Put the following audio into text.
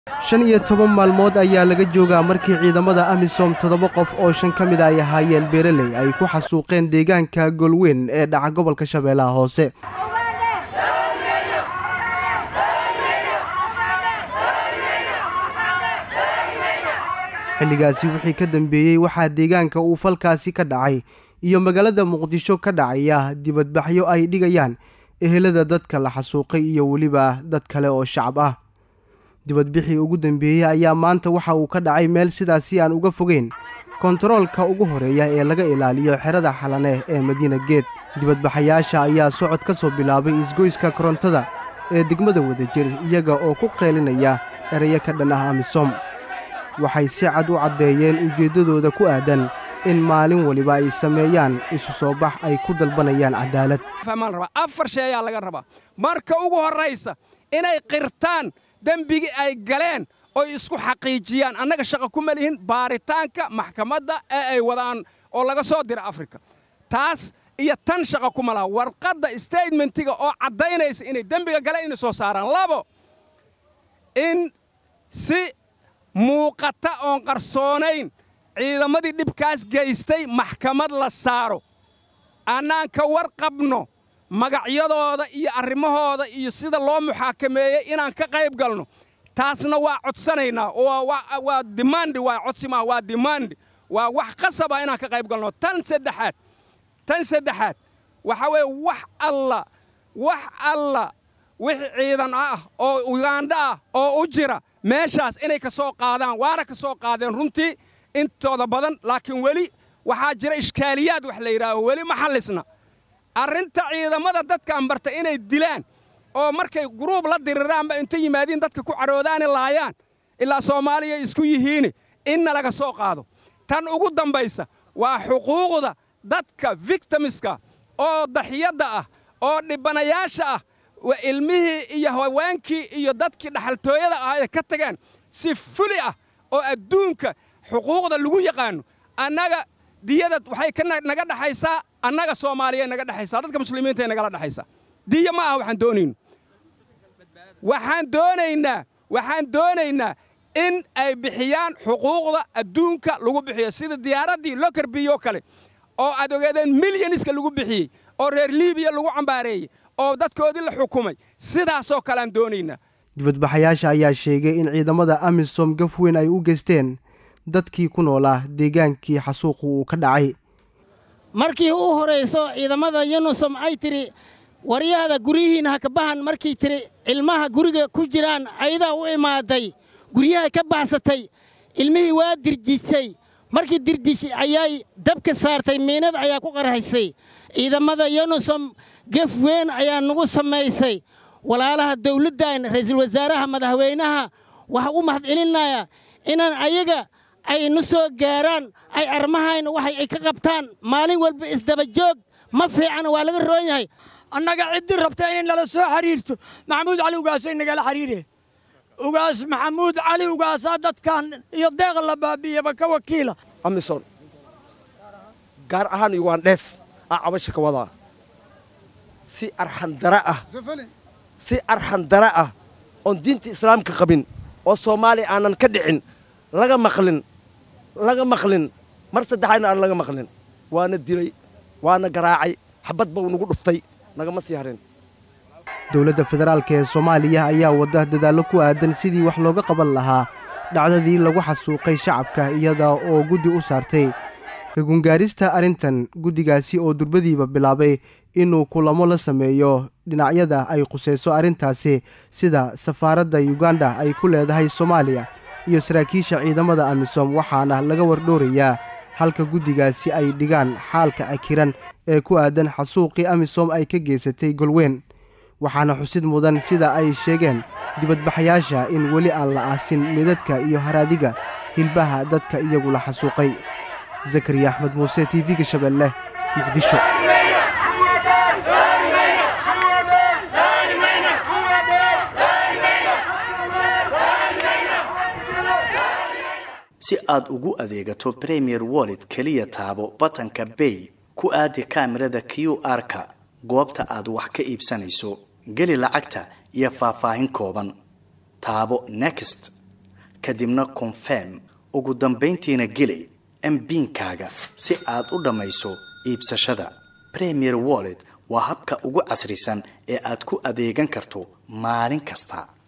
15 maalmood ayaa laga joogaa markii ciidamada AMISOM 7 qof oo 5 ka mid ay ahaayeen beeraley ay ku xasuuqeen deegaanka Golweyn ee dhaca gobolka Shabeellaha Hoose. xilligaasi wixii ka dambeeyay waxaa deegaanka uu falkaasi ka dhacay iyo magaalada Muqdisho ka dhacaya dibadbaxyo ay dhigayaan ehelada dadka la xasuuqay iyo waliba dad kale oo shacab ah. dibadbixii ugu dambeeyay ayaa maanta waxa uu ka dhacay meel sidaasi aan uga fogeyn kontaroolka ugu horeeya ee laga ilaaliyo xerada Xalane ee Madiina Geed. dibadbaxayaasha ayaa socod ka soo bilaabay isgoyska korontada ee degmada Wadajir iyaga oo ku qeylinaya erayo ka dhan ah AMISOM. waxay si cad u cadeeyeen ujeedadooda ku aadan in maalin waliba ay sameeyaan isu soo bax ay ku dalbanayaan cadaalad. fahmaan raba afar shay ayaa laga rabaa marka ugu horeysa inay qirtaan dambigi ay galeen oo isku xaqiijiyaan annaga shaqo ku malihin baaritaanka maxkamadda ee ay wadaan oo laga soo diro Afrika taas iyo tan shaqo ku malaa warqadda statementiga oo cadeynaysa inay dambiga galeen inay soo saaraan. labo in si muuqata oon qarsoonayn ciidamadii dhibkaas geystay maxkamad la saaro annaan ka warqabno magacyadooda iyo arrimahooda iyo sida loo muxaakameeyay inaan ka qayb galno taasna waa codsanaynaa oo waa demand waa codsi ma waa demand waa wax qasab ah inaan ka qayb galno. tan saddexaad waxa weeye wax alla wixii ciidan ah oo Uganda ah oo u jira meeshaas inay ka soo qaadaan waana ka soo qaadeen runtii intooda badan laakiin weli waxaa jira iskaaliyaad wax la yiraahdo weli ma xallisna arrinta ciidamada dadka ambarta inay dilaan oo markay group la diriraan inta yimaadeen dadka ku caroodaan laayaan ilaa Soomaaliya isku yihiin in laga soo qaado. tan ugu dambaysa waa xuquuqda dadka victimska oo daxiyada ah oo dhibanayaasha ah wa ilmihii iyo haweenkii iyo dadkii dhaxaltooyada ah ay ka tageen si fuli ah oo adduunka xuquuqda lagu yaqaan annaga diyada waxay ka naga dhaxaysaa annaga Soomaaliyeed naga dhaxaysaa dadka muslimiinta naga dhaxaysaa diya ma ah waxaan doonaynaa in ay bixiyaan xuquuqda adduunka lagu bixiyo sida diyaaradii Lockerbie kale oo aad ogaadeen milyaniska lagu bixiyay oo reer Liibiya lagu cambaareeyay oo dadkoodii la xukumay sidaas oo kale aan doonaynaa. dibadbaxayaasha ayaa sheegay in ciidamada AMISOM gafweyn ay u geysteen dadkii ku noolaa deegaankii xasuuqu uu ka dhacay. markii uu horeyso ciidamada AMISOM ay tiri wariyada gurihiina ka bahan markii tiri ilmaha guriga ku jiraan ayda u imaaday guriyaha ka baxsatay ilmihii waa dirjisay markii dirdishi ayay dabka saartay meenad ayaa ku qarxaysay ciidamada AMISOM gafweyn ayaa nagu sameysay walaalaha dawladda ra'iisul wasaaraha madaxweynaha waxa u mahadcelinaya inaan ayaga ay nu soo gaaraan ay armahayn waxay ay ka qabtaan maalin walba isdaba joog ma fiican waa laga roon yahay annaga cid rabta in la soo xiriirto Maxamuud Cali ugaas in naga la xiriirey ugaas Maxamuud Cali ugaas dadkan iyo deeq la baabiyaba ka wakiila AMISOM gaar ahaan Ugandhes cabasho ka wada si arxan dara ah oo diinta islaamka qabin oo Soomaali aanan ka dhicin laga maqlin mar saddexayna aan laga maqlin waana dilay waana garaacay xabad baa nagu dhuftay nagama sii harin. dowladda federaalka ee Soomaaliya ayaa wada dadaalo ku aadan sidii wax looga qaban lahaa dhacdadii lagu xasuuqay shacabka iyada oo guddi u saartay ka gungaarista arrintan. guddigaasi oo durbadiiba bilaabay inuu kulamo la sameeyo dhinacyada ay quseyso arrintaasi sida safaaradda Uganda ay ku leedahay Soomaaliya iyo saraakiisha ciidamada AMISOM waxaana laga wardhoorayaa halka guddigaasi ay dhigaan xaalka akiran ee ku aadan xasuuqii AMISOM ay ka geysatay Golweyn. waxaana xusid mudan sida ay sheegeen dibadbaxayaasha in weli aan la aasin midadka iyo haraadiga hilbaha dadka iyagu la xasuuqay. Zakariya Axmed Muuse TV-ga Shabeelle Muqdisho. si aad ugu adeegato Premier Wallet kaliya taabo batanka Pay ku aadi kaamirada QR-ka goobta aad wax ka iibsanayso geli lacagta iyo faahfaahin kooban taabo Next kadibna confirm ugu dambeyntiina geli MPIN-kaaga si aad u dhamayso iibsashada. Premier Wallet waa habka ugu casrisan ee aad ku adeegan karto maalin kasta.